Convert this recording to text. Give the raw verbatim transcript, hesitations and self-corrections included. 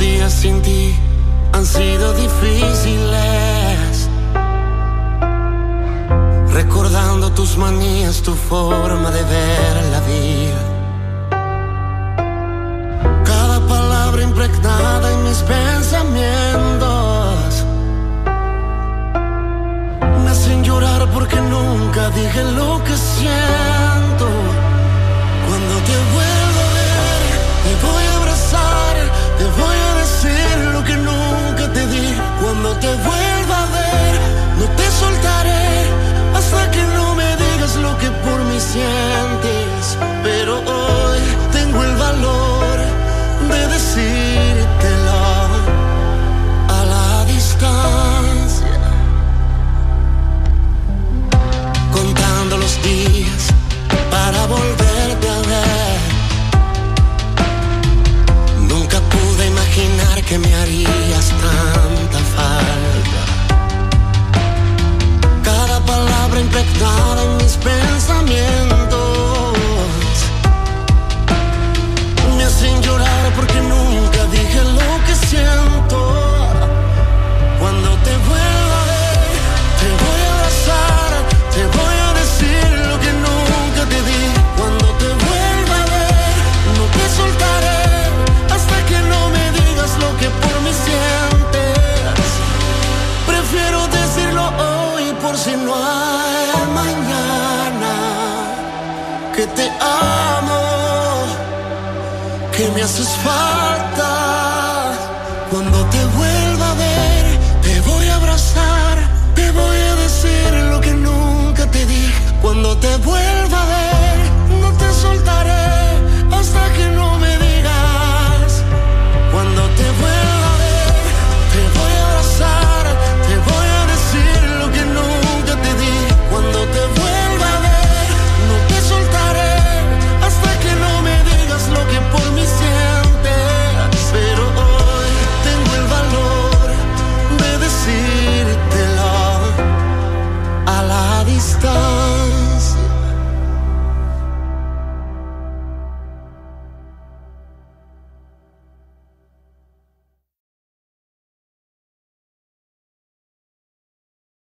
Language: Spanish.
días sin ti han sido difíciles, recordando tus manías, tu forma de ver la vida. Cada palabra impregnada en mis pensamientos me hacen llorar porque nunca dije lo que siento. Cuando te vuelvo a ver, te voy a abrazar, te voy a decir lo que nunca te di. Cuando te vuelva a ver, no te soltaré hasta que no me digas lo que por mí sientes. Pero hoy tengo el valor de decírtelo a la distancia, contando los días para volverte a ver. Nunca pude imaginar que me harías tanta falta. Cada palabra impregnada en mis pensamientos me hacen llorar porque nunca dije lo que siento. Cuando te vuelva a ver, te voy a abrazar, te voy a decir lo que nunca te di. Cuando te vuelva a ver, no te soltaré hasta que no me digas lo que por mí sientes. Prefiero decirlo hoy por si no hay mañana, que te amo, que me haces falta.